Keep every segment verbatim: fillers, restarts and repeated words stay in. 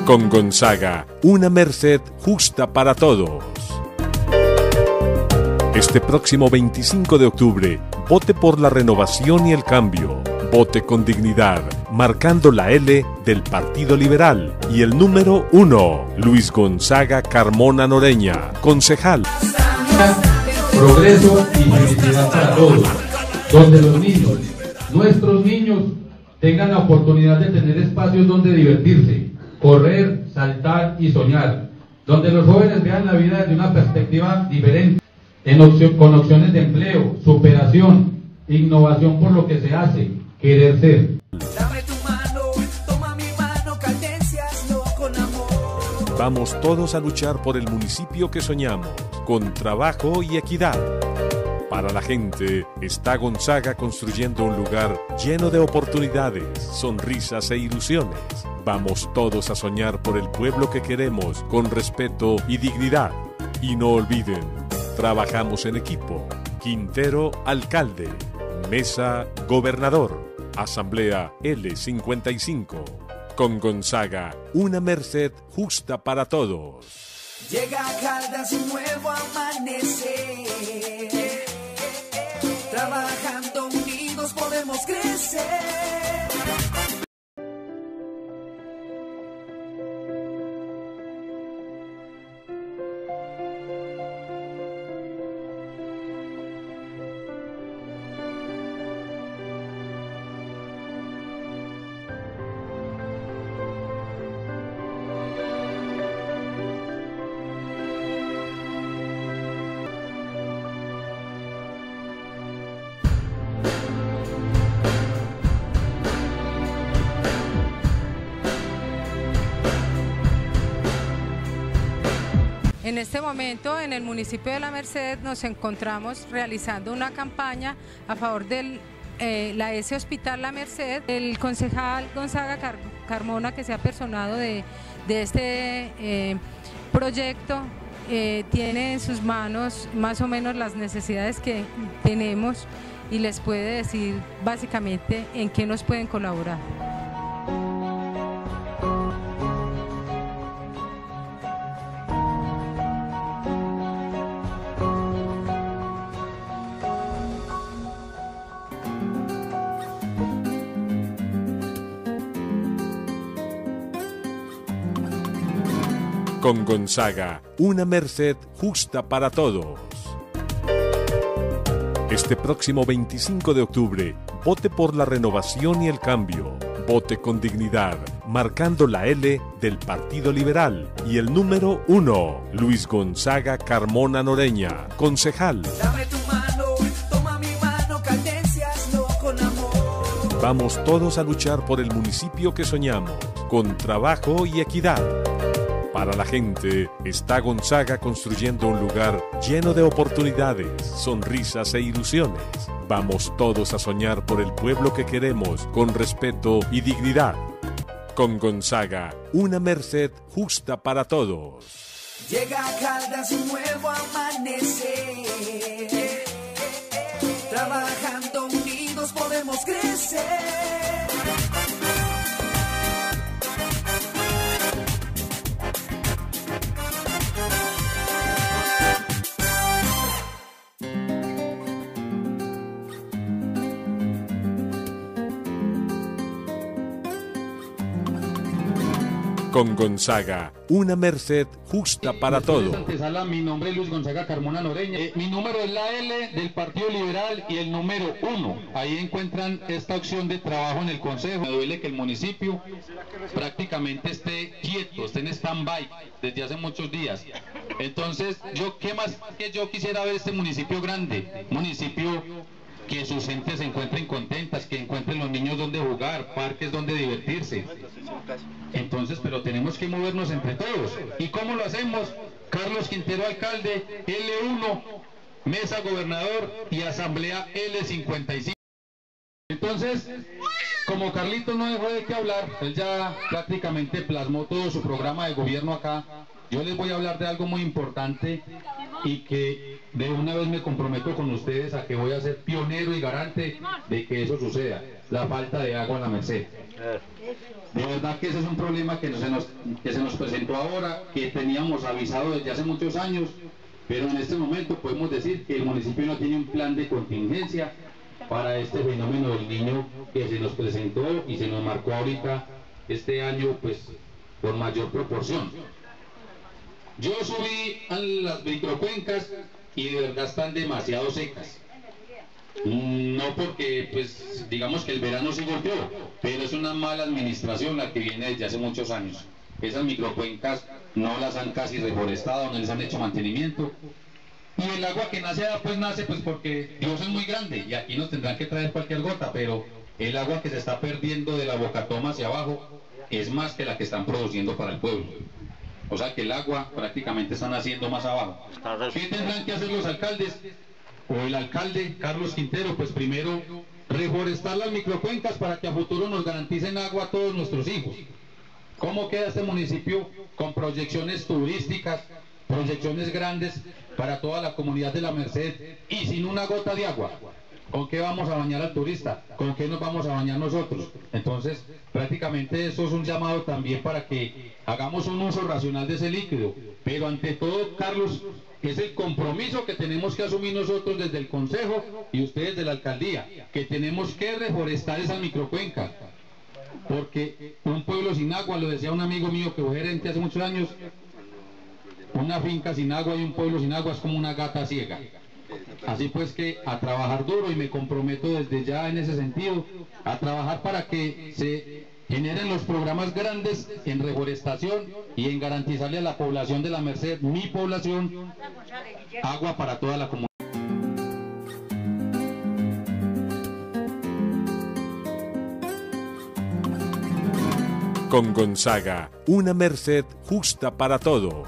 Con Gonzaga, una merced justa para todos. Este próximo veinticinco de octubre, vote por la renovación y el cambio. Vote con dignidad, marcando la L del Partido Liberal y el número uno, Luis Gonzaga Carmona Noreña, concejal. Progreso y felicidad para todos, donde los niños, nuestros niños, tengan la oportunidad de tener espacios donde divertirse, correr, saltar y soñar, donde los jóvenes vean la vida desde una perspectiva diferente, en opción, con opciones de empleo, superación, innovación por lo que se hace, querer ser. Dame tu mano, toma mi mano, cadencias, no con amor. Vamos todos a luchar por el municipio que soñamos, con trabajo y equidad. Para la gente, está Gonzaga construyendo un lugar lleno de oportunidades, sonrisas e ilusiones. Vamos todos a soñar por el pueblo que queremos, con respeto y dignidad. Y no olviden, trabajamos en equipo. Quintero, alcalde. Mesa, gobernador. Asamblea L cincuenta y cinco. Con Gonzaga, una merced justa para todos. Llega Caldas y nuevo amanecer. Trabajando unidos podemos crecer. En este momento, en el municipio de La Merced, nos encontramos realizando una campaña a favor de eh, la S Hospital La Merced. El concejal Gonzaga Car Carmona, que se ha personado de, de este eh, proyecto, eh, tiene en sus manos más o menos las necesidades que tenemos y les puede decir básicamente en qué nos pueden colaborar. Con Gonzaga, una merced justa para todos. Este próximo veinticinco de octubre, vote por la renovación y el cambio. Vote con dignidad, marcando la L del Partido Liberal y el número uno, Luis Gonzaga Carmona Noreña, concejal. Dame tu mano, toma mi mano, cadencias, no con amor. Vamos todos a luchar por el municipio que soñamos, con trabajo y equidad. Para la gente, está Gonzaga construyendo un lugar lleno de oportunidades, sonrisas e ilusiones. Vamos todos a soñar por el pueblo que queremos, con respeto y dignidad. Con Gonzaga, una merced justa para todos. Llega Caldas y nuevo amanecer. Trabajando unidos podemos crecer. Con Gonzaga, una merced justa para todos. Antesala, mi nombre es Luis Gonzaga Carmona Noreña. Eh, mi número es la L del Partido Liberal y el número uno. Ahí encuentran esta opción de trabajo en el Consejo. Me duele que el municipio prácticamente esté quieto, esté en stand-by desde hace muchos días. Entonces, yo qué más que yo quisiera ver este municipio grande, municipio que sus gentes se encuentren contentas, que encuentren los niños donde jugar, parques donde divertirse. Entonces, pero tenemos que movernos entre todos. ¿Y cómo lo hacemos? Carlos Quintero, alcalde, L uno, Mesa, gobernador y Asamblea L cincuenta y cinco. Entonces, como Carlitos no dejó de qué hablar, él ya prácticamente plasmó todo su programa de gobierno acá. Yo les voy a hablar de algo muy importante y que de una vez me comprometo con ustedes a que voy a ser pionero y garante de que eso suceda, la falta de agua en la Merced. De verdad que ese es un problema que se nos, que se nos presentó ahora, que teníamos avisado desde hace muchos años, pero en este momento podemos decir que el municipio no tiene un plan de contingencia para este fenómeno del niño que se nos presentó y se nos marcó ahorita este año pues por mayor proporción. Yo subí a las microcuencas y de verdad están demasiado secas. No porque, pues, digamos que el verano sí golpeó, pero es una mala administración la que viene desde hace muchos años. Esas microcuencas no las han casi reforestado, no les han hecho mantenimiento. Y el agua que nace, pues nace pues porque Dios es muy grande y aquí nos tendrán que traer cualquier gota, pero el agua que se está perdiendo de la Bocatoma hacia abajo es más que la que están produciendo para el pueblo. O sea que el agua prácticamente están haciendo más abajo. ¿Qué tendrán que hacer los alcaldes? O el alcalde Carlos Quintero, pues primero reforestar las microcuencas para que a futuro nos garanticen agua a todos nuestros hijos. ¿Cómo queda este municipio con proyecciones turísticas, proyecciones grandes para toda la comunidad de la Merced y sin una gota de agua? ¿Con qué vamos a bañar al turista? ¿Con qué nos vamos a bañar nosotros? Entonces, prácticamente eso es un llamado también para que hagamos un uso racional de ese líquido. Pero ante todo, Carlos, es el compromiso que tenemos que asumir nosotros desde el Consejo y ustedes de la Alcaldía, que tenemos que reforestar esa microcuenca. Porque un pueblo sin agua, lo decía un amigo mío que fue gerente hace muchos años, una finca sin agua y un pueblo sin agua es como una gata ciega. Así pues que a trabajar duro, y me comprometo desde ya en ese sentido, a trabajar para que se generen los programas grandes en reforestación y en garantizarle a la población de la Merced, mi población, agua para toda la comunidad. Con Gonzaga, una Merced justa para todos.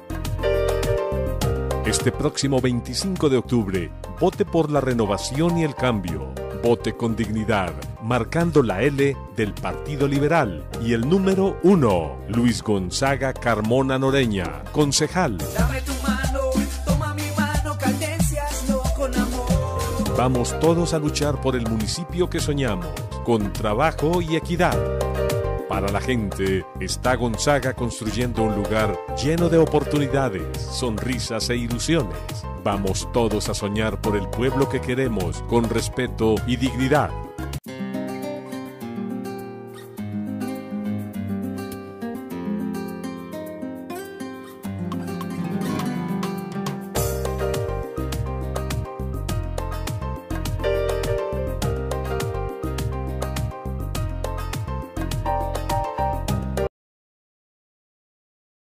Este próximo veinticinco de octubre, vote por la renovación y el cambio. Vote con dignidad, marcando la L del Partido Liberal y el número uno, Luis Gonzaga Carmona Noreña, concejal. Dame tu mano, toma mi mano, caldencia, hazlo con amor. Vamos todos a luchar por el municipio que soñamos, con trabajo y equidad. Para la gente, está Gonzaga construyendo un lugar lleno de oportunidades, sonrisas e ilusiones. Vamos todos a soñar por el pueblo que queremos, con respeto y dignidad.